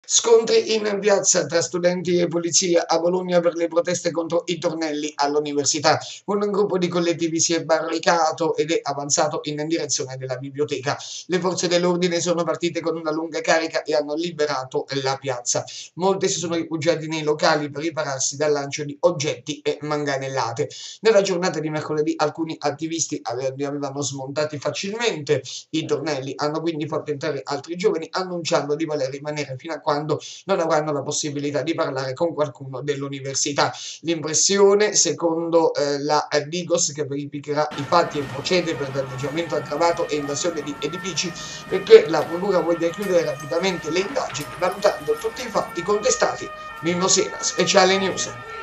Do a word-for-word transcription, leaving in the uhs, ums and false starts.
Scontri in piazza tra studenti e polizia a Bologna per le proteste contro i tornelli all'università. Un gruppo di collettivi si è barricato ed è avanzato in direzione della biblioteca. Le forze dell'ordine sono partite con una lunga carica e hanno liberato la piazza. Molti si sono rifugiati nei locali per ripararsi dal lancio di oggetti e manganellate. Nella giornata di mercoledì alcuni attivisti avevano smontati facilmente i tornelli, hanno quindi fatto entrare altri giovani annunciando di voler rimanere fino a quando non avranno la possibilità di parlare con qualcuno dell'università. L'impressione, secondo eh, la Digos, che verificherà i fatti e procede per danneggiamento aggravato e invasione di edifici, è che la procura voglia chiudere rapidamente le indagini valutando tutti i fatti contestati. Mimmo Sena, Speciale News.